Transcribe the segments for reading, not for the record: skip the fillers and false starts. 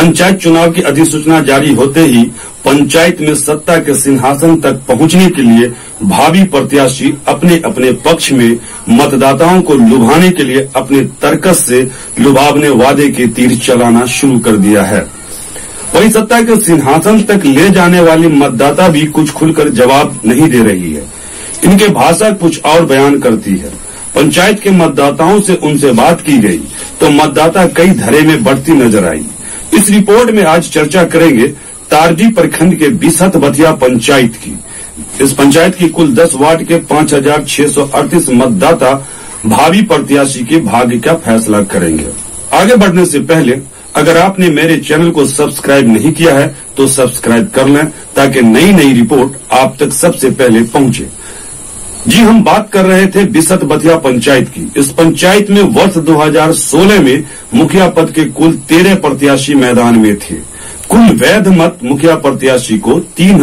पंचायत चुनाव की अधिसूचना जारी होते ही पंचायत में सत्ता के सिंहासन तक पहुंचने के लिए भावी प्रत्याशी अपने अपने पक्ष में मतदाताओं को लुभाने के लिए अपने तर्कस से लुभावने वादे के तीर चलाना शुरू कर दिया है। वहीं सत्ता के सिंहासन तक ले जाने वाली मतदाता भी कुछ खुलकर जवाब नहीं दे रही है। इनके भाषा कुछ और बयान करती है। पंचायत के मतदाताओं से उनसे बात की गई तो मतदाता कई धरे में बढ़ती नजर आई। इस रिपोर्ट में आज चर्चा करेंगे तारडी प्रखंड के बिसत बथिया पंचायत की। इस पंचायत की कुल 10 वार्ड के 5,638 मतदाता भावी प्रत्याशी के भाग्य का फैसला करेंगे। आगे बढ़ने से पहले अगर आपने मेरे चैनल को सब्सक्राइब नहीं किया है तो सब्सक्राइब कर लें ताकि नई नई रिपोर्ट आप तक सबसे पहले पहुंचे। जी, हम बात कर रहे थे बिसत बथिया पंचायत की। इस पंचायत में वर्ष 2016 में मुखिया पद के कुल 13 प्रत्याशी मैदान में थे। कुल वैध मत मुखिया प्रत्याशी को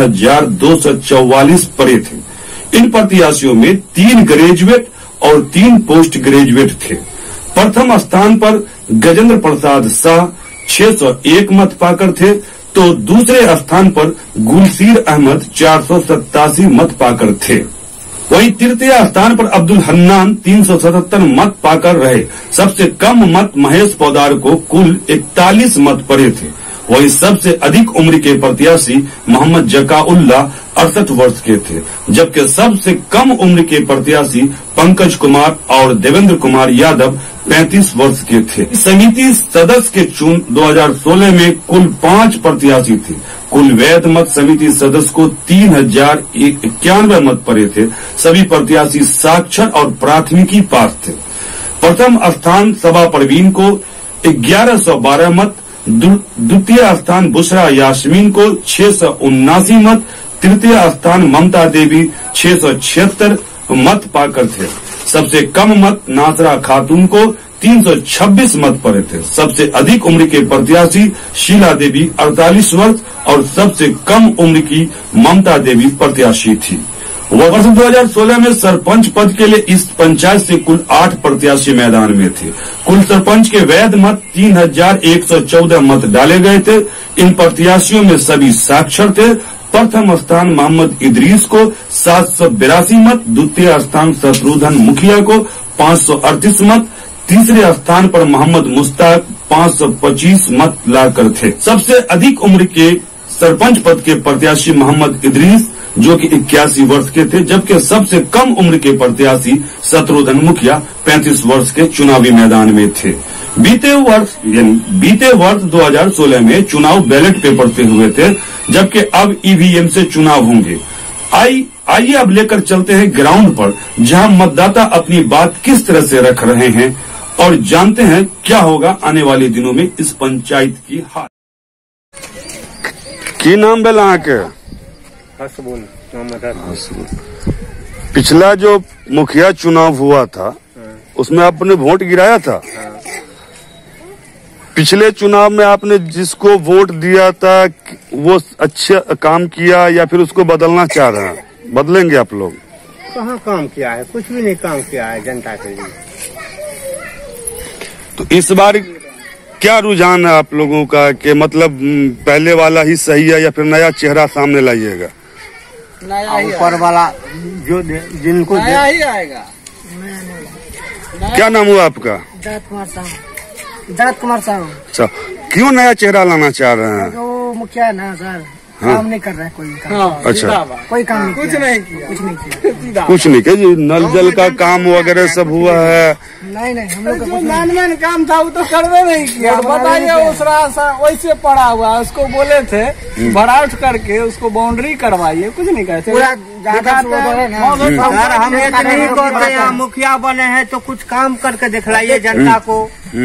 3,244 पड़े थे। इन प्रत्याशियों में 3 ग्रेजुएट और 3 पोस्ट ग्रेजुएट थे। प्रथम स्थान पर गजेंद्र प्रसाद शाह 601 मत पाकर थे तो दूसरे स्थान पर गुलसीर अहमद 487 मत पाकर थे। वहीं तृतीय स्थान पर अब्दुल हन्नान 377 मत पाकर रहे। सबसे कम मत महेश पौदार को कुल 41 मत पड़े थे। वहीं सबसे अधिक उम्र के प्रत्याशी मोहम्मद जकाउल्लाह 68 वर्ष के थे, जबकि सबसे कम उम्र के प्रत्याशी पंकज कुमार और देवेंद्र कुमार यादव 35 वर्ष के थे। समिति सदस्य के चुन 2016 में कुल 5 प्रत्याशी थे। कुल वैध मत समिति सदस्य को 3,091 मत पड़े थे। सभी प्रत्याशी साक्षर और प्राथमिकी पास थे। प्रथम स्थान सबा परवीन को 1112 मत, द्वितीय स्थान बुशरा यास्मीन को 679 मत, तृतीय स्थान ममता देवी 676 मत पाकर थे। सबसे कम मत नासरा खातून को 326 मत पड़े थे। सबसे अधिक उम्र के प्रत्याशी शीला देवी 48 वर्ष और सबसे कम उम्र की ममता देवी प्रत्याशी थी। वर्ष 2016 में सरपंच पद के लिए इस पंचायत से कुल 8 प्रत्याशी मैदान में थे। कुल सरपंच के वैध मत 3,114 मत डाले गए थे। इन प्रत्याशियों में सभी साक्षर थे। प्रथम स्थान मोहम्मद इदरीस को 782 मत, द्वितीय स्थान शत्रुघ्न मुखिया को 538 मत, तीसरे स्थान पर मोहम्मद मुश्ताक 525 मत लाकर थे। सबसे अधिक उम्र के सरपंच पद के प्रत्याशी मोहम्मद इदरीस जो कि 81 वर्ष के थे, जबकि सबसे कम उम्र के प्रत्याशी शत्रुघ्न मुखिया 35 वर्ष के चुनावी मैदान में थे। बीते वर्ष 2016 में चुनाव बैलेट पेपर से हुए थे, जबकि अब ईवीएम से चुनाव होंगे। आइए अब लेकर चलते हैं ग्राउंड पर, जहां मतदाता अपनी बात किस तरह से रख रहे हैं और जानते हैं क्या होगा आने वाले दिनों में इस पंचायत की हाल। की नाम बेल के पिछला जो मुखिया चुनाव हुआ था उसमें आपने वोट गिराया था। पिछले चुनाव में आपने जिसको वोट दिया था वो अच्छा काम किया या फिर उसको बदलना चाह रहे हैं? बदलेंगे आप लोग? कहाँ काम किया है? कुछ भी नहीं काम किया है जनता के लिए। तो इस बार क्या रुझान है आप लोगों का कि मतलब पहले वाला ही सही है या फिर नया चेहरा सामने लाइएगा? नया ही ऊपर वाला जो जिनको नया ही आएगा। क्या नाम हुआ आपका? दरत कुमार साहब। अच्छा, क्यों नया चेहरा लाना चाह रहे हैं? वो मुखिया है ना सर, हाँ। काम नहीं कर रहा है कोई काम। हाँ, अच्छा, कोई काम नहीं, कुछ नहीं किया। कुछ नहीं किया। जी नल जल का काम वगैरह सब हुआ है? नहीं हम लोग जो मैन काम था वो तो करवे नहीं किया। बताइए उस वैसे पड़ा हुआ है, उसको बोले थे भराट करके उसको बाउंड्री करवाइए, कुछ नहीं कहते। हम एक नहीं करते हैं, मुखिया बने हैं तो कुछ काम करके दिखलाइए जनता को।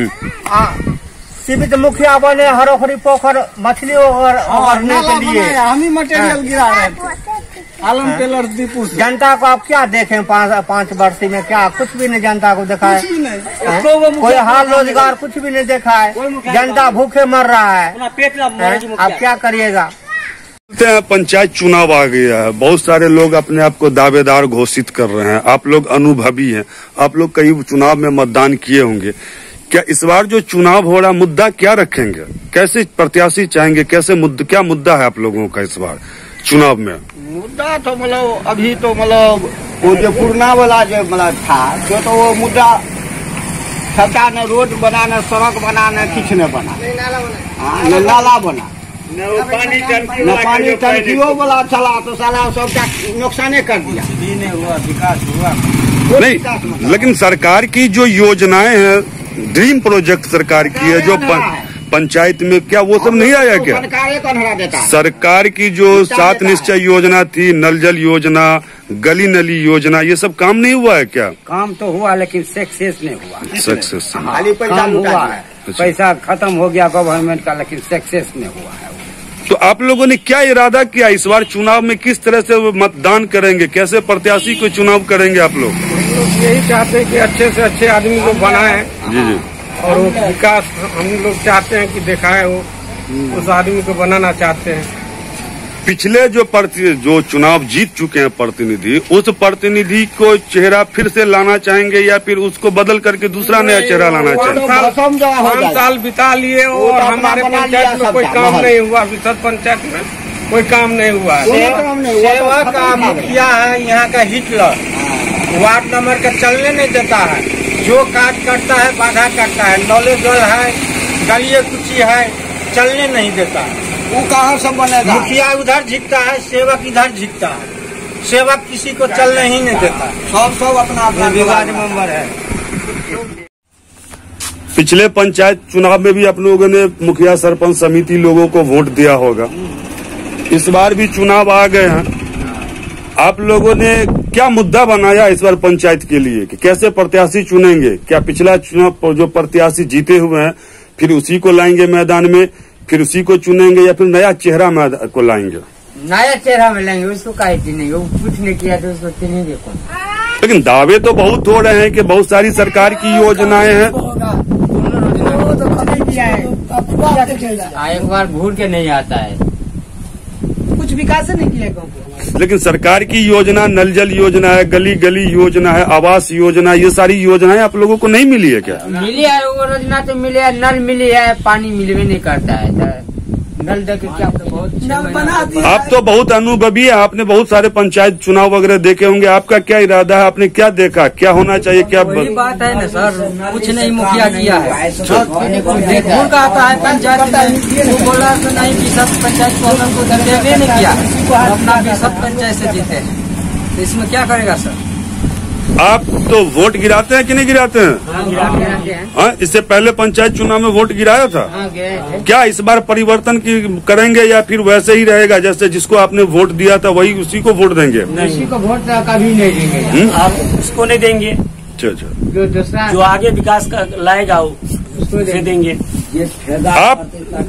सीमित मुखिया बने हरोखरी पोखर मछली और के लिए हम ही मटेरियल गिरा रहे थे। आलम टेलर दीपू जनता को आप क्या देखें? 5 वर्ष में क्या कुछ भी नहीं जनता को देखा है? कोई हाल रोजगार कुछ भी नहीं देखा है। जनता भूखे मर रहा है। आप क्या करिएगा? पंचायत चुनाव आ गया है, बहुत सारे लोग अपने आप को दावेदार घोषित कर रहे हैं। आप लोग अनुभवी हैं, आप लोग कई चुनाव में मतदान किए होंगे। क्या इस बार जो चुनाव हो रहा मुद्दा क्या रखेंगे, कैसे प्रत्याशी चाहेंगे, कैसे मुद्दा, क्या मुद्दा है आप लोगों का इस बार चुनाव में? मुद्दा तो मतलब अभी तो मतलब वो जो पुराना वाला जो मतलब था जो तो वो मुद्दा सरकार ने रोड बनाना, सड़क बनाना, कुछ न बना, न नाला बना, न पानी टंकियों वाला चला तो साला सबका नुकसाने कर दिया, नहीं हुआ विकास हुआ नहीं। लेकिन सरकार की जो योजनाएं हैं, ड्रीम प्रोजेक्ट सरकार की है जो पंचायत में, क्या वो सब नहीं आया क्या? सरकार की जो 7 निश्चय योजना थी, नल जल योजना, गली नली योजना, ये सब काम नहीं हुआ है क्या? काम तो हुआ लेकिन सक्सेस नहीं हुआ। सक्सेस काम हुआ है, पैसा खत्म हो गया गवर्नमेंट का, लेकिन सक्सेस नहीं हुआ है। तो आप लोगों ने क्या इरादा किया इस बार चुनाव में, किस तरह से मतदान करेंगे, कैसे प्रत्याशी को चुनाव करेंगे आप लोग? यही चाहते हैं कि अच्छे से अच्छे आदमी को बनाए जी और वो विकास हम लोग चाहते हैं कि दिखाए, वो उस आदमी को बनाना चाहते हैं। पिछले जो चुनाव जीत चुके हैं प्रतिनिधि, उस प्रतिनिधि को चेहरा फिर से लाना चाहेंगे या फिर उसको बदल करके दूसरा नया चेहरा लाना चाहेंगे? 5 साल बिता लिए और हमारे पंचायत में कोई काम नहीं हुआ, विशद पंचायत में कोई काम नहीं हुआ। सेवा का मुखिया है यहाँ का हिटलर, वार्ड नंबर का चलने नहीं देता है, जो काट करता है बाधा करता है, नॉलेज है, गलिए कुची है, चलने नहीं देता है। वो कहाँ से बनेगा? मुखिया उधर झिकता है, सेवक इधर झिकता है, सेवक किसी को चलने ही नहीं देता, सब अपना विभाग मेंबर है। पिछले पंचायत चुनाव में भी आप लोगों ने मुखिया सरपंच समिति लोगों को वोट दिया होगा, इस बार भी चुनाव आ गए हैं, आप लोगों ने क्या मुद्दा बनाया इस बार पंचायत के लिए कि कैसे प्रत्याशी चुनेंगे? क्या पिछला चुनाव जो प्रत्याशी जीते हुए हैं फिर उसी को लाएंगे मैदान में, फिर उसी को चुनेंगे या फिर नया चेहरा को लाएंगे? नया चेहरा में लेंगे, उसको काहे चुनेंगे? वो कुछ नहीं किया तो उसको चुनेंगे कौन? लेकिन दावे तो बहुत हो रहे हैं कि बहुत सारी सरकार की योजनाएं हैं। एक बार घूर के नहीं आता है, कुछ विकास नहीं किया गाँव को। लेकिन सरकार की योजना, नल जल योजना है, गली गली योजना है, आवास योजना, ये सारी योजनाएं आप लोगों को नहीं मिली है क्या? मिली है, वो योजना तो मिली है, नल मिली है, पानी मिलवे नहीं करता है, नल देके क्या बहुत नल बना दिया। आप तो बहुत अनुभवी है, आपने बहुत सारे पंचायत चुनाव वगैरह देखे होंगे, आपका क्या इरादा है, आपने क्या देखा, क्या होना चाहिए, क्या? वही बात है ना सर, कुछ नहीं मुखिया किया है, का आता है पंचायत में, बोला तो नहीं कि सब पंचायत को देवे नहीं किया, अपना भी सब पंचायत से जीते हैं, तो इसमें क्या करेगा सर? आप तो वोट गिराते हैं कि नहीं गिराते हैं? हाँ, इससे पहले पंचायत चुनाव में वोट गिराया था। क्या इस बार परिवर्तन करेंगे या फिर वैसे ही रहेगा जैसे जिसको आपने वोट दिया था वही उसी को वोट देंगे? उसी को वोट कभी नहीं देंगे, आप उसको नहीं देंगे। जो दूसरा जो आगे विकास लाएगा उसको देंगे। आप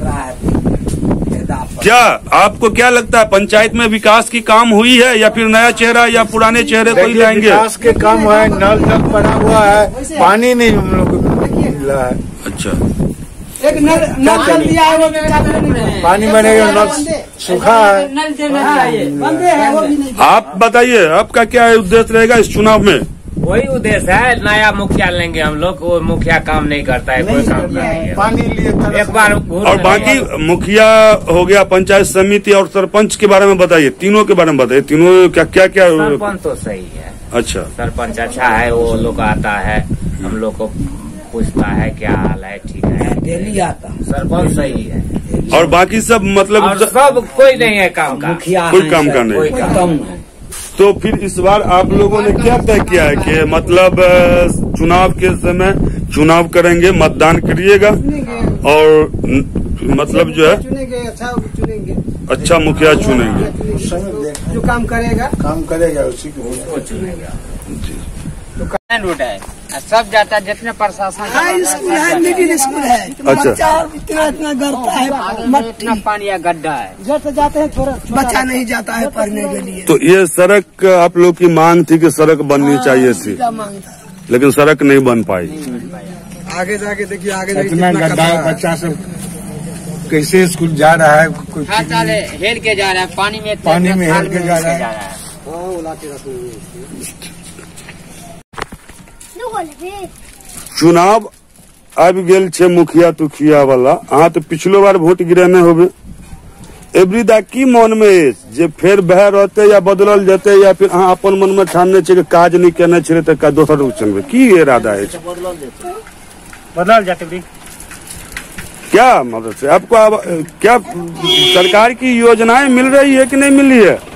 क्या, आपको क्या लगता है पंचायत में विकास की काम हुई है या फिर नया चेहरा या पुराने चेहरे को ही लाएंगे? विकास के काम हुआ है, नल जल बना हुआ है, पानी नहीं हम लोग को मिला है। अच्छा, एक नल जल दिया है, वो पानी बनेगा, नल सूखा है, बंदे हैं वो भी नहीं। आप बताइए आपका क्या उद्देश्य रहेगा इस चुनाव में? वही उद्देश्य है, नया मुखिया लेंगे हम लोग, वो मुखिया काम नहीं करता है, कोई काम नहीं। पानी लिए एक बार और बाकी मुखिया हो गया, पंचायत समिति और सरपंच के बारे में बताइए, तीनों के बारे में बताइए, तीनों क्या क्या क्या? सरपंच तो सही है। अच्छा, सरपंच अच्छा है, वो लोग आता है, हम लोग को पूछता है क्या हाल है, ठीक है, डेली आता, सरपंच सही है। और बाकी सब मतलब और सब कोई नहीं है काम का, कोई काम का नहीं। तो फिर इस बार आप लोगों ने क्या तय किया है कि मतलब चुनाव के समय चुनाव करेंगे, मतदान करिएगा और मतलब जो है चुनेंगे, अच्छा मुखिया चुनेंगे, जो काम करेगा उसी को चुनेगा। रोड है, सब जाता है, जितने प्रशासन स्कूल है, मिडिल स्कूल है, अच्छा, इतना गड़ता है, इतना पानी या गड्ढा है, जब जाते हैं थोड़ा बच्चा नहीं जाता है पढ़ने के लिए। तो ये सड़क आप लोग की मांग थी कि सड़क बननी चाहिए थी, लेकिन सड़क नहीं बन पाई। आगे जाके देखिए, आगे इतना गड्ढा है, बच्चा सब कैसे स्कूल जा रहा है, हेल के जा रहा है, पानी में हेल के जा रहा है। चुनाव अब गेल छे मुखिया तुखिया वाला, अहाँ तो पिछलो बार वोट गिराने होबे। एवरीदा की मन में जे फिर बह रहते या बदलल जते, या फिर अहाँ अपन मन में ठानने छे कि काज नहीं करने छे तो का दोसर रूप चलबे, की इरादा है? बदल जाते क्या मतलब से आपको अब क्या सरकार की योजनाएं मिल रही है कि नहीं मिल रही है?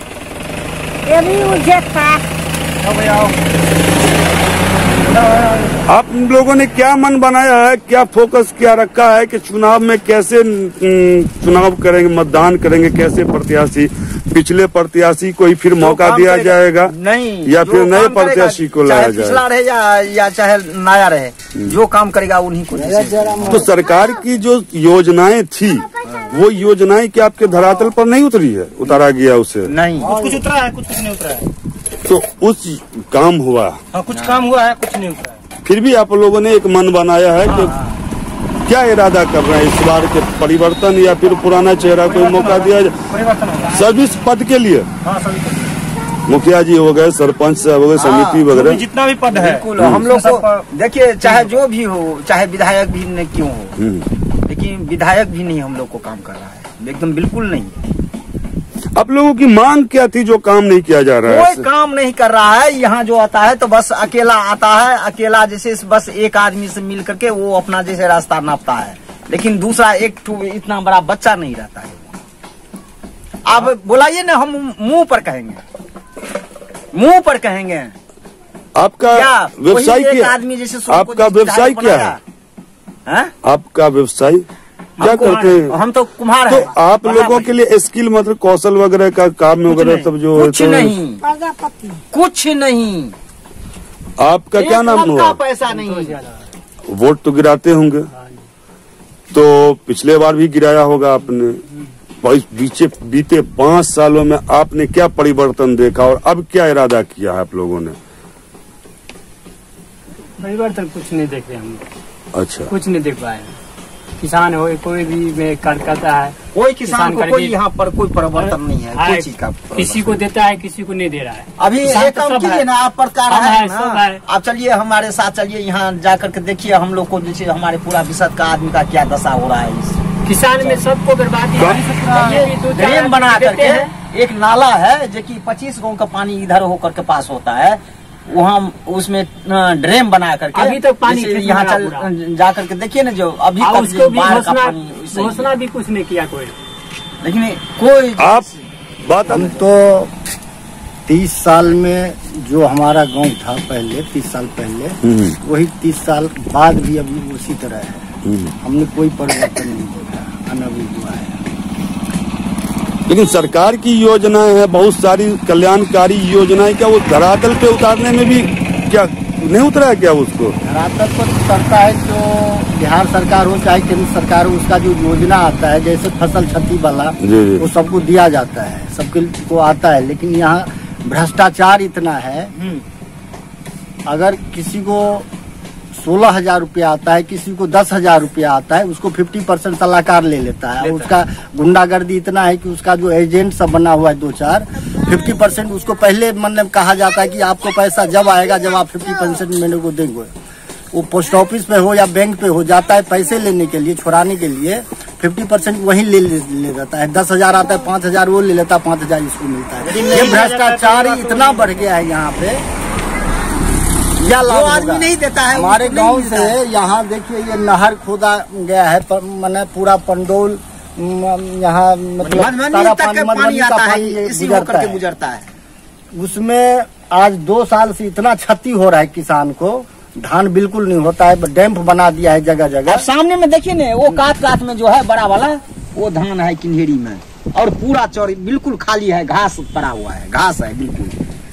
आप लोगों ने क्या मन बनाया है, क्या फोकस क्या रखा है कि चुनाव में कैसे चुनाव करेंगे, मतदान करेंगे, कैसे प्रत्याशी, पिछले प्रत्याशी को ही फिर मौका दिया जाएगा नहीं, या फिर नए प्रत्याशी को लाया जाएगा? पिछला रहे या चाहे नया रहे, जो काम करेगा उन्हीं को। तो सरकार की जो योजनाएं थी वो योजनाएं क्या आपके धरातल पर नहीं उतरी है? उतारा गया उसे? नहीं, कुछ उतरा है, कुछ नहीं उतरा है। तो उस काम हुआ? हाँ, कुछ काम हुआ है, कुछ नहीं उतरा है। फिर भी आप लोगों ने एक मन बनाया है कि क्या इरादा कर रहे हैं इस बार के परिवर्तन, या फिर पुराना चेहरा को मौका दिया जाए सर्विस पद के लिए? मुखिया जी हो गए, सरपंच साहब हो गए, समिति वगैरह, जितना भी पद है हम लोग को देखिए, चाहे जो भी हो, चाहे विधायक भी नहीं क्यों हो, लेकिन विधायक भी नहीं हम लोग को काम कर रहा है, एकदम बिल्कुल नहीं। आप लोगों की मांग क्या थी जो काम नहीं किया जा रहा है? कोई काम नहीं कर रहा है। यहाँ जो आता है तो बस अकेला आता है, अकेला जैसे बस एक आदमी से मिल करके वो अपना जैसे रास्ता नापता है, लेकिन दूसरा एक इतना बड़ा बच्चा नहीं रहता है। आप बुलाइए ना, हम मुंह पर कहेंगे, मुंह पर कहेंगे। आपका व्यवसाय क्या? आदमी जैसे आपका व्यवसाय क्या है? आपका व्यवसाय क्या करते हैं? हम तो कुम्हार तो हैं। आप लोगों के लिए स्किल मतलब कौशल वगैरह का काम वगैरह सब जो कुछ नहीं, कुछ नहीं। आपका क्या नाम हुआ? पैसा नहीं। वोट तो गिराते होंगे, तो पिछले बार भी गिराया होगा आपने। बीते 5 सालों में आपने क्या परिवर्तन देखा और अब क्या इरादा किया है आप लोगों ने? परिवर्तन कुछ नहीं देख रहे हम। अच्छा, कुछ नहीं देख पाए। किसान हो कोई भी करता है, कोई किसान को कोई यहाँ पर कोई परिवर्तन नहीं है, कोई चीज का। किसी को देता है, किसी को नहीं दे रहा है। अभी एक काम कीजिए ना, आप प्रकार है ना, आप चलिए हमारे साथ, चलिए यहाँ जाकर के देखिए हम लोग को जैसे हमारे पूरा विशद का आदमी का क्या दशा हो रहा है। किसान में सबको बर्बादी ड्रेन बना करके एक नाला है जो कि 25 गांव का पानी इधर होकर के पास होता है, वहाँ उसमें ड्रेन बना करके अभी तक पानी यहाँ चल जा करके देखिए ना, जो अभी तक उसको भी घोषणा भी कुछ नहीं किया कोई, लेकिन कोई आप बात। हम तो 30 साल में जो हमारा गांव था पहले, 30 साल पहले, वही 30 साल बाद भी अभी उसी तरह है। हमने कोई परिवर्तन नहीं देखा, अनभी हुआ है। लेकिन सरकार की योजनाएं हैं, बहुत सारी कल्याणकारी योजनाएं, क्या वो धरातल पे उतारने में भी क्या नहीं उतरा है? क्या उसको धरातल पर उतरता है जो बिहार सरकार हो चाहे केंद्र सरकार हो, उसका जो योजना आता है जैसे फसल क्षति वाला, वो सबको दिया जाता है, सबके को आता है। लेकिन यहाँ भ्रष्टाचार इतना है, अगर किसी को 16,000 रुपया आता है, किसी को 10,000 रुपया आता है, उसको 50% सलाहकार ले लेता है। उसका गुंडागर्दी इतना है कि उसका जो एजेंट सब बना हुआ है 2-4, 50% उसको पहले मतलब कहा जाता है कि आपको पैसा जब आएगा जब आप 50% मेरे को देंगे। वो पोस्ट ऑफिस पे हो या बैंक पे हो जाता है पैसे लेने के लिए, छुड़ाने के लिए 50% वही ले जाता है। 10,000 आता है, 5,000 वो ले लेता है, 5,000 इसको मिलता है। ये भ्रष्टाचार इतना बढ़ गया है यहाँ पे, या लाभ आदमी नहीं देता है। हमारे गांव से यहाँ देखिए ये नहर खोदा गया है, मैंने पूरा पंडोल यहाँ मतलब सारा पानी आता है, इसी होकर के गुजरता है। उसमें आज 2 साल से इतना क्षति हो रहा है किसान को, धान बिल्कुल नहीं होता है, डैम्प बना दिया है जगह जगह। सामने में देखिए ना, वो काट में जो है बड़ा वाला वो धान है किन्हेरी में, और पूरा चौड़ी बिल्कुल खाली है, घास पड़ा हुआ है, घास है बिल्कुल।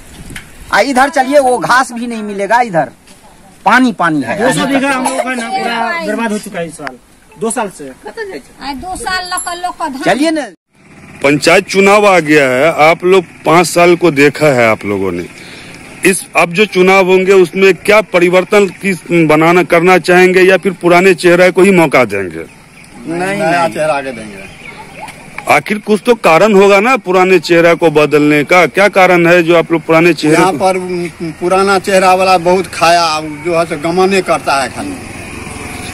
इधर चलिए वो घास भी नहीं मिलेगा, इधर पानी है। 200 बीघा हम लोग का ना पूरा बर्बाद हो चुका है इस साल, 2 साल से। 2 साल लोग चलिए ना, पंचायत चुनाव आ गया है, आप लोग 5 साल को देखा है आप लोगों ने। इस अब जो चुनाव होंगे उसमें क्या परिवर्तन बनाना करना चाहेंगे, या फिर पुराने चेहरे को ही मौका देंगे? नहीं, नया चेहरा आगे देंगे। आखिर कुछ तो कारण होगा ना पुराने चेहरा को बदलने का। क्या कारण है जो आप लोग पुराने चेहरे? यहाँ पर पुराना चेहरा वाला बहुत खाया, जो है गमने करता है खाली।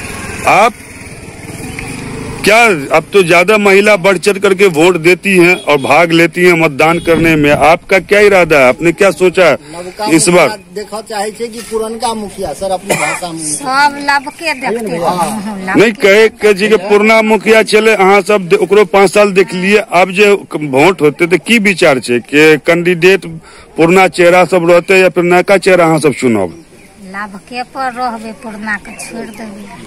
आप क्या अब तो ज्यादा महिला बढ़ चढ़ करके वोट देती हैं और भाग लेती हैं मतदान करने में, आपका क्या इरादा है? आपने क्या सोचा है इस बार? देखा चाहे कि पुरनका मुखिया सर अपनी भाषा में सब लब के देखते हैं। नहीं कहे के जी के पुरना मुखिया चले अहाँ सब ओकरो 5 साल देख लिए, अब जे वोट होते तो की विचार छे कि कैंडिडेट पुरना चेहरा सब रहते या फिर नया चेहरा अहाँ सब चुनाव? लब के पर रहबे पुरना के छोड़ देबे।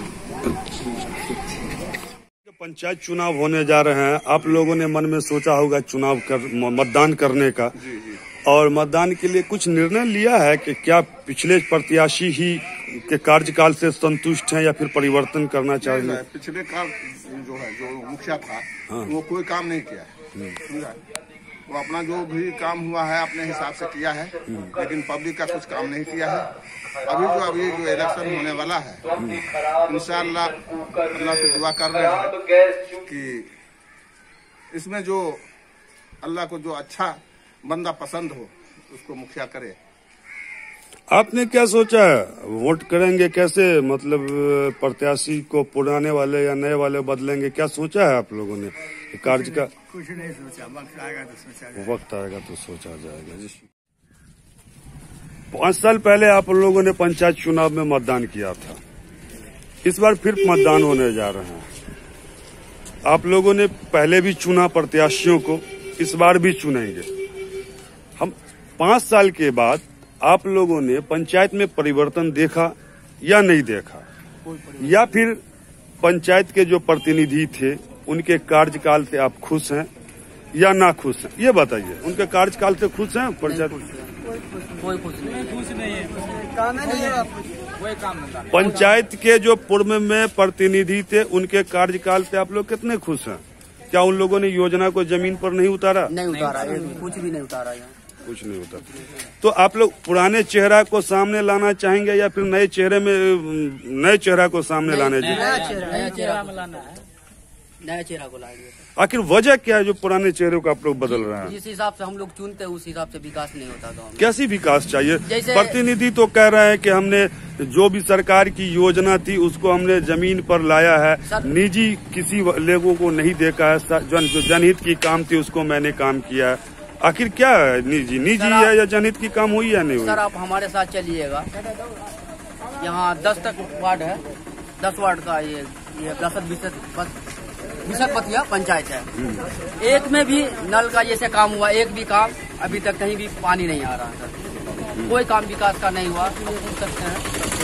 पंचायत चुनाव होने जा रहे हैं, आप लोगों ने मन में सोचा होगा चुनाव मतदान करने का, और मतदान के लिए कुछ निर्णय लिया है कि क्या पिछले प्रत्याशी ही के कार्यकाल से संतुष्ट हैं या फिर परिवर्तन करना चाहिए? पिछले काल जो मुखिया था वो कोई काम नहीं किया है, वो अपना जो भी काम हुआ है अपने हिसाब से किया है, लेकिन पब्लिक का कुछ काम नहीं किया है। अभी जो इलेक्शन होने वाला है, इंशाअल्लाह अल्लाह से दुआ कर रहे हैं कि इसमें जो अल्लाह को जो अच्छा बंदा पसंद हो उसको मुखिया करे। आपने क्या सोचा है, वोट करेंगे कैसे? मतलब प्रत्याशी को पुराने वाले या नए वाले बदलेंगे, क्या सोचा है आप लोगों ने कार्य का? कुछ नहीं सोचा, वक्त आएगा तो सोचा जाएगा जी। 5 साल पहले आप लोगों ने पंचायत चुनाव में मतदान किया था, इस बार फिर मतदान होने जा रहे हैं। आप लोगों ने पहले भी चुना प्रत्याशियों को, इस बार भी चुनेंगे। हम 5 साल के बाद आप लोगों ने पंचायत में परिवर्तन देखा या नहीं देखा, या फिर पंचायत के जो प्रतिनिधि थे उनके कार्यकाल से आप खुश हैं या ना खुश हैं? ये बताइए, उनके कार्यकाल से खुश हैं पंचायत? कोई खुश नहीं है, काम नहीं है, कोई काम नहीं। पंचायत के जो पूर्व में प्रतिनिधि थे उनके कार्यकाल से आप लोग कितने खुश हैं? क्या उन लोगों ने योजना को जमीन पर नहीं उतारा? नहीं उतारा, कुछ भी नहीं उतारा, कुछ नहीं उतारा। तो आप लोग पुराने चेहरा को सामने लाना चाहेंगे या फिर नए चेहरे में नए चेहरा को सामने लाने चाहिए? नया चेहरा में लाना है, नया चेहरा को लाएंगे। आखिर वजह क्या है जो पुराने चेहरे को आप लोग बदल रहे हैं? जिस हिसाब से हम लोग चुनते हैं उस हिसाब से विकास नहीं होता गाँव में। कैसी विकास चाहिए? जैसे प्रतिनिधि तो कह रहे हैं कि हमने जो भी सरकार की योजना थी उसको हमने जमीन पर लाया है, निजी किसी लोगों को नहीं देखा है, जो जनहित की काम थी उसको मैंने काम किया है। आखिर क्या है, निजी है या जनहित की काम हुई या नहीं हुई? सर आप हमारे साथ चलिएगा, यहाँ 10 तक वार्ड है, 10 वार्ड का ये 10 पतिया पंचायत है। एक में भी नल का जैसे काम हुआ, एक भी काम अभी तक कहीं भी पानी नहीं आ रहा है, कोई काम विकास का नहीं हुआ। हम पूछ सकते हैं,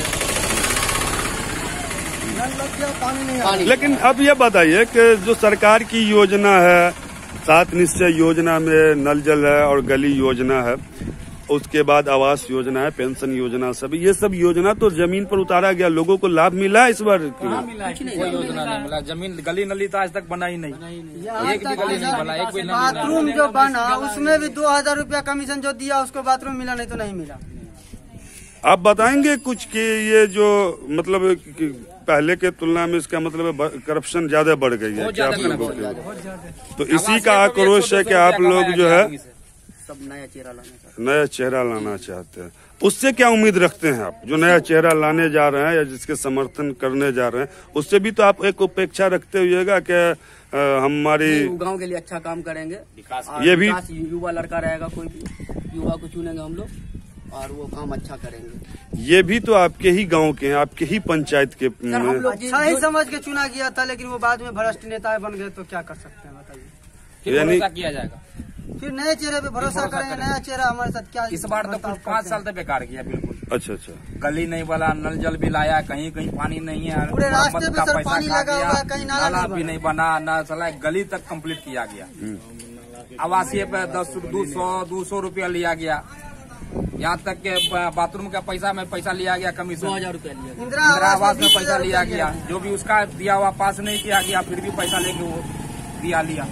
नल लग गया, पानी नहीं आ रहा। लेकिन अब ये बताइए कि जो सरकार की योजना है, 7 निश्चय योजना में नल जल है और गली योजना है, उसके बाद आवास योजना है, पेंशन योजना, सब ये सब योजना तो जमीन पर उतारा गया, लोगों को लाभ मिला इस बार? मिला कोई योजना नहीं मिला, जमीन गली नली तो आज तक बना ही नहीं, एक भी गली नहीं बना, एक भी बाथरूम जो बना उसमें भी 2000 रुपया कमीशन जो दिया उसको बाथरूम मिला, नहीं तो नहीं मिला। आप बताएंगे कुछ कि ये जो मतलब पहले के तुलना में इसका मतलब करप्शन ज्यादा बढ़ गई है क्या आप लोगों के? तो इसी का आक्रोश है कि आप लोग जो है सब नया चेहरा लाना चाहते हैं। उससे क्या उम्मीद रखते हैं आप, जो नया चेहरा लाने जा रहे हैं या जिसके समर्थन करने जा रहे हैं, उससे भी तो आप एक अपेक्षा रखते हुएगा कि हमारी गांव के लिए अच्छा काम करेंगे। ये भी युवा लड़का रहेगा, कोई भी युवा को चुनेंगे हम लोग और वो काम अच्छा करेंगे। ये भी तो आपके ही गांव के हैं, आपके ही पंचायत के। हम लोग अच्छा ही समझ के चुना गया था, लेकिन वो बाद में भ्रष्ट नेता बन गए, तो क्या कर सकते हैं बताइए? यानी किया जाएगा, फिर नए चेहरे पे भरोसा करेंगे, नया चेहरा हमारे साथ क्या? इस बार तो कुछ 5 साल तक बेकार किया, बिल्कुल। अच्छा, गली नहीं बना, नल जल भी लाया, कहीं कहीं पानी नहीं है, पूरे रास्ते पे सर पानी लगा हुआ है, कहीं नाला भी नहीं बना, न चला, गली तक कंप्लीट किया गया। आवासीय पे 200 रुपया लिया गया, यहाँ तक के बाथरूम का पैसा लिया गया, कमीशन 2000 रुपया लिया, इंदिरा आवास में पैसा लिया गया, जो भी उसका दिया हुआ पास नहीं किया गया, फिर भी पैसा लेके वो दिया।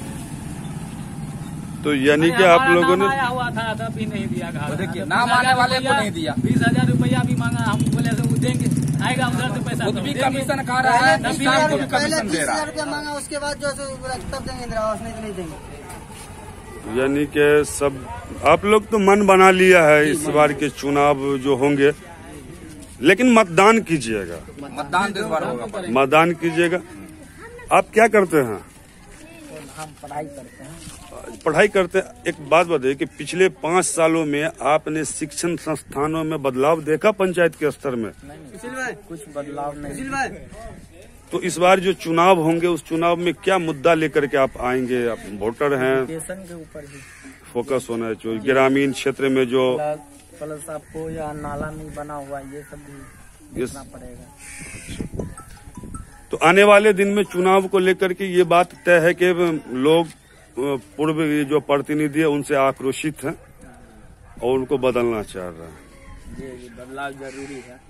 तो यानी कि आप लोगों ने आया हुआ था तब भी नहीं दिया, तो देखिए नाम आने वाले को नहीं दिया। 20,000 रुपया भी मांगा, हम बोले वो देंगे, आएगा उधर से पैसा खुद भी कमीशन खा रहा है, पहले 20,000 रुपया मांगा, उसके बाद जो तब देंगे इंदिरा आवास, नहीं तो नहीं देंगे। यानी कि सब आप लोग तो मन बना लिया है इस बार के चुनाव जो होंगे, लेकिन मतदान कीजिएगा, मतदान तो इस बार होगा। मतदान कीजिएगा। आप क्या करते हैं? हम पढ़ाई करते हैं। पढ़ाई करते हैं। एक बात बताइए कि पिछले 5 सालों में आपने शिक्षण संस्थानों में बदलाव देखा पंचायत के स्तर में? कुछ बदलाव नहीं। तो इस बार जो चुनाव होंगे उस चुनाव में क्या मुद्दा लेकर के आप आएंगे? आप वोटर हैं, एजुकेशन के ऊपर ही फोकस होना चाहिए। ग्रामीण क्षेत्र में जो प्लस आपको या नाला नहीं बना हुआ ये सब भी देखना पड़ेगा। तो आने वाले दिन में चुनाव को लेकर के ये बात तय है कि लोग पूर्व जो प्रतिनिधि है उनसे आक्रोशित हैं और उनको बदलना चाह रहे हैं। ये बदलाव जरूरी है।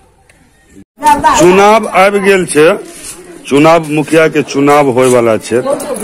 चुनाव आबि गेल छै, चुनाव मुखिया के चुनाव होय वाला छै।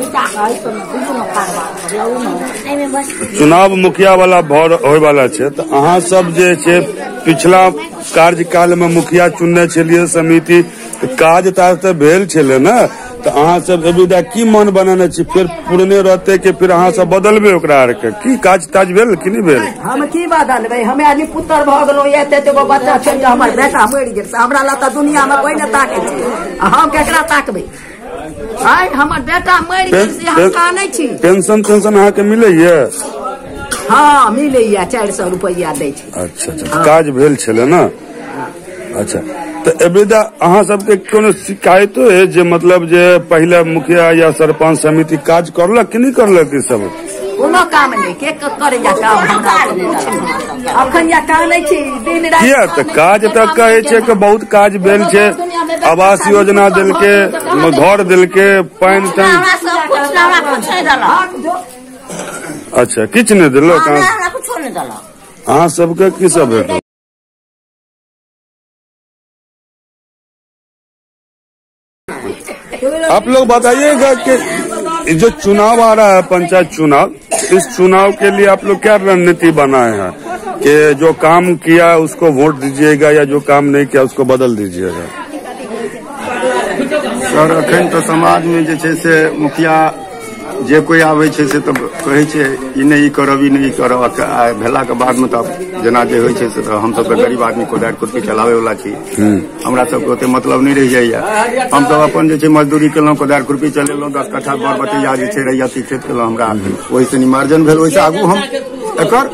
चुनाव मुखिया वाला होय वाला छै तो अहाँ सब जे छै पिछला कार्यकाल में मुखिया चुनने छलियै समिति, काज ताज तो भेल छलै ने, तो अहाँ सब एविदा की मन बनाने छी? फिर पुरने रहते कि फिर अहाँ सब बदलबे ओकरा आर के? की काज ताज भेल कि नहीं भेल? हम की बदलबै? हमे आदमी पुत्र भ गेलो, एते बच्चा छै जे हमर बेटा मरि गेल, हमरा ला त दुनिया में कोई न ताकै छै। हम केकरा ताकबै? आइ हमर बेटा मरि गेल से हम कानै छी। पेंशन अहाँ के मिलैया? हाँ मिलैया, 400 रुपया दै छै। अच्छा, काज भेल छलै ना? अच्छा, तो एविदा अहाँ सबके कोनो शिकायतो है जे मतलब जे पहले मुखिया या सरपंच समिति काज करलक कि नहीं करलक? ई सब कोनो काम नहीं के करैया काम हमरा अखन या कानै छी दिन रात। किया तो काज तो कहे छै कि बहुत काज भेल छै, आवास योजना देलके, घर देलके, पानी टाइम। अच्छा, किछ नहीं देलक? अहाँ सबके की सब भेटल? आप लोग बताइएगा कि जो चुनाव आ रहा है पंचायत चुनाव, इस चुनाव के लिए आप लोग क्या रणनीति बनाए हैं कि जो काम किया उसको वोट दीजिएगा या जो काम नहीं किया उसको बदल दीजिएगा? सर अखन तो समाज में जे छै से मुखिया जे कोई आवे छै से तो कहे छै ई नहीं करब, ई नहीं करब। भेला के बाद में तब जना जे होय छै से तो हम सब गरीब आदमी कोदारि खुरपी चलावे वाला छी, हमरा सबके ओते मतलब नहीं रह जाइया। हम सब अपन जे छै मजदूरी केलहुँ, कोदारि खुरपी चलेलहुँ, 10 कट्ठा बर बटैया जे छै रैयती खेत केलहुँ, हमरा वही से निमार्जन भेल। वैसे आगू हम एकर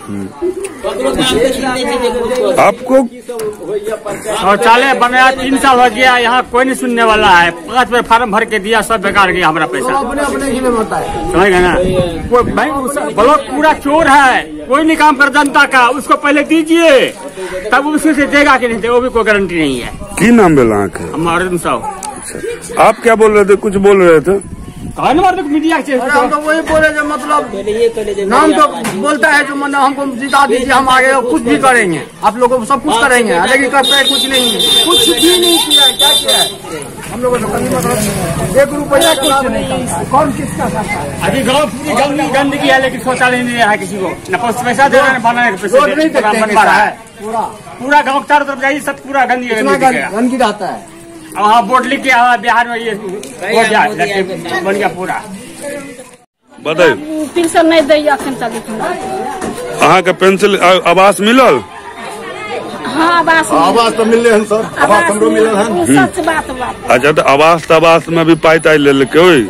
आपको शौचालय बनाया 3 साल हो गया, यहाँ कोई नहीं सुनने वाला है। 5 बार फार्म भर के दिया, सब बेकार गया हमारा पैसा। समझ गए ना? कोई बैंक ब्लॉक पूरा चोर है, कोई नहीं काम कर जनता का, उसको पहले दीजिए तब उसमें से देगा कि नहीं दे, वो भी कोई गारंटी नहीं है। की नाम बोला? हमारे साहब। आप क्या बोल रहे थे? कुछ बोल रहे थे? मीडिया हम तो वही बोले जो मतलब नाम तो बोलता है जो मतलब हमको जिता दीजिए, हम आगे कुछ भी करेंगे, आप लोगों को सब कुछ करेंगे, लेकिन करता है कुछ नहीं है, कुछ भी नहीं किया। क्या किया है हम लोगों ने? मतलब 1 रुपया कुछ नहीं। कौन किसका करता है? अभी गाँव पूरी गंदगी है, लेकिन शौचालय नहीं है किसी को, न पैसा दे रहे हैं बनाने के पैसे। पूरा गाँव चारों तरफ जाइए, सब पूरा गंदगी रहता है। अब हाँ बोर्ड लिख के बिहार में ये बन गया पूरा। बताइए, पेंशन नहीं दैया अखन तक। अहाँ के पेंशन आवास मिलल? हाँ आवास तो मिलले हैं सर, आवास हमरो मिलल है। सच बात। अच्छा, तो आवास में भी पाई ताई ले लेके होई?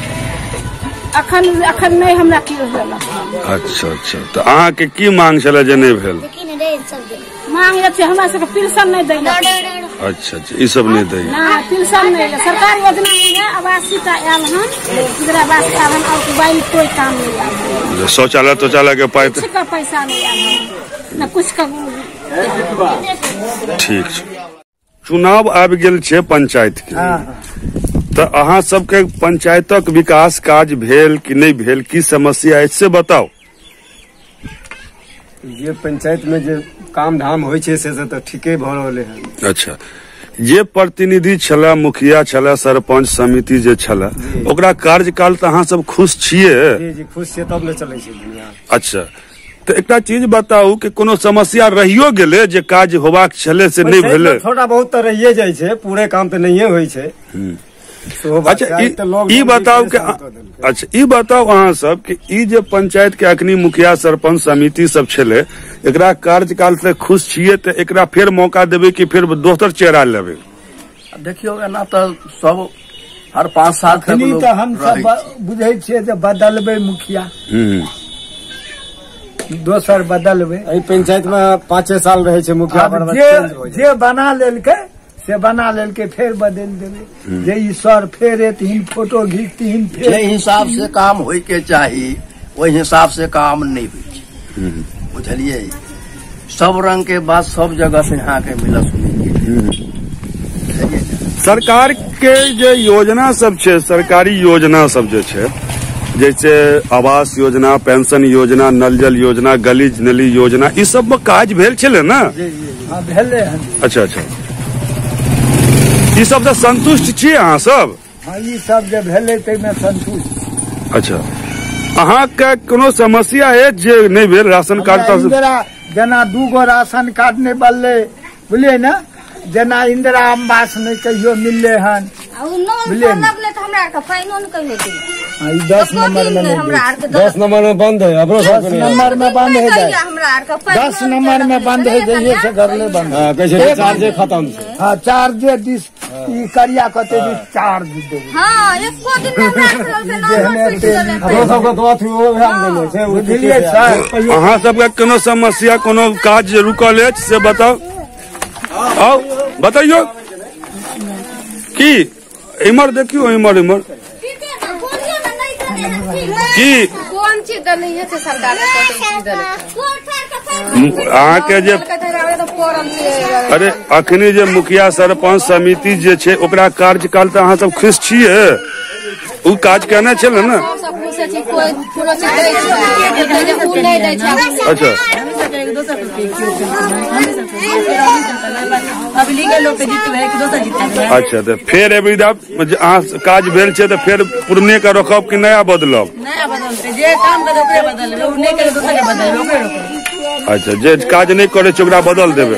अखन नहीं हमरा की होला। अच्छा, तो अहाँ के की मांग छले जे नहीं भेल? मांग छै हमरा सबके पेंशन नहीं दैया। अच्छा, ई सब नहीं दैया ना, पेंशन नहीं। सरकार योजना में आवासीय आयल हन, इंदिरावास आयल हन, और मोबाइल कोई काम नहीं आयल। शौचालय के पाई का पैसा नहीं आयल ना कुछ का। ठीक छै। चुनाव आबि गेल छै पंचायत के, तो अहाँ सबके पंचायतक विकास काज भेल कि नहीं भेल? की समस्या है से बताओ। ये पंचायत में जो काम धाम होय छै से तो ठीके भ रहले है। अच्छा, जे प्रतिनिधि छला, मुखिया छला, सरपंच समिति जे छला, ओकरा कार्यकाल तो अहाँ सब खुश छियै? जी खुश छियै, तब न चले छै दुनिया। अच्छा, तो एक चीज बताऊ कि कोनो समस्या रहियो गेले जे काज होबाक छले से नहीं भेले? थोड़ा बहुत तो रहिए जाय छै, पूरे काम तो नहीं होय छै। अच्छा, ई बताऊ कि अच्छा ई बताओ अहाँ सब कि ई जे पंचायत के अखनी मुखिया सरपंच समिति सब छले एकरा कार्यकाल से खुश छिये तो एकरा फिर मौका देवे कि फिर दोसर चेहरा लेवे? देखियो ना तो सब हर 5 साल तक तो हम सब बुझे छे जे बदलबे मुखिया दोसर बदलबे। पंचायत में 5 साल रहे छे मुखिया जे बना लेलके से बना लेलके फिर बदल देवे। जे ई सर फेर एतहिन फोटो घीचतिन जे हिसाब से काम होय के चाहिए वही हिसाब से काम नहीं होय छै। बुझलिए सब रंग के बात सब जगह से यहाँ के मिला सुनी। सरकार के जे योजना सब छे सरकारी योजना सब जे छे जैसे आवास योजना, पेंशन योजना, नल जल योजना, गली नली योजना ई सब में काज भेल छले ना? हां भेले। अच्छा ई सब से संतुष्ट छी अहाँ सब? हाँ ई सब जे भेले ते में संतुष्ट। अच्छा अहाँ के कोनो समस्या है जे नहीं भेल राशन कार्ड? जना 2 गो राशन कार्ड नहीं बनले बुझलिए ना, जना इंदिरा आवास में कहियो मिलले हन बुझलिए ना। 10 नंबर में 10 नंबर में बंद है। अब 10 नंबर में बंद है जाए 10 नंबर में बंद है जाइए से घर ले बंद। कैसे चार्ज खत्म? हाँ चार्ज दिस ई करिया कते भी चार्ज दे। हां एको दिन बुझलिए सर। अहाँ सबके कोनो समस्या कोनो काज रुकल है से बताओ। आओ बताइयो की इमर देखियो इमर की कौन चीज दल है से सरकार अहाँ के जे अरे अखनी जे मुखिया सरपंच समिति जे छे ओकरा कार्यकाल त अहाँ सब खुश छिये? उ काज केना छले ना? अच्छा अच्छा तो फिर एबरी अहाँ काज भेल छे तो फिर पुरने का रखब कि नया बदलब? अच्छा जे काज नहीं करे छे ओकरा बदल देवे।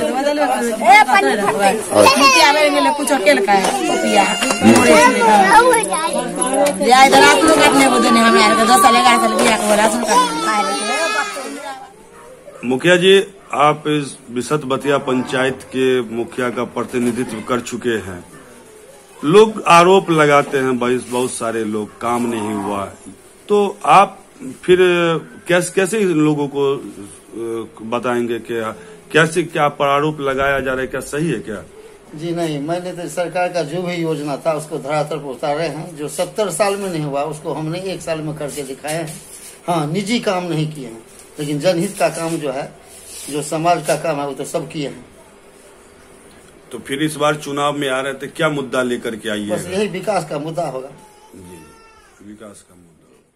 मुखिया जी आप इस बिसत बतिया पंचायत के मुखिया का प्रतिनिधित्व कर चुके हैं। लोग आरोप लगाते हैं बहुत सारे लोग काम नहीं हुआ, तो आप फिर कैसे इन लोगों को बताएंगे कि कैसे क्या पर आरोप लगाया जा रहा है, क्या सही है क्या? जी नहीं, मैंने तो सरकार का जो भी योजना था उसको धरातल पर उतारे हैं। जो 70 साल में नहीं हुआ उसको हमने 1 साल में करके दिखाए हैं। हाँ निजी काम नहीं किए हैं, लेकिन जनहित का काम जो है, जो समाज का काम है वो तो सब किए हैं। तो फिर इस बार चुनाव में आ रहे थे, क्या मुद्दा लेकर के आइए? बस यही विकास का मुद्दा होगा। जी विकास का मुद्दा।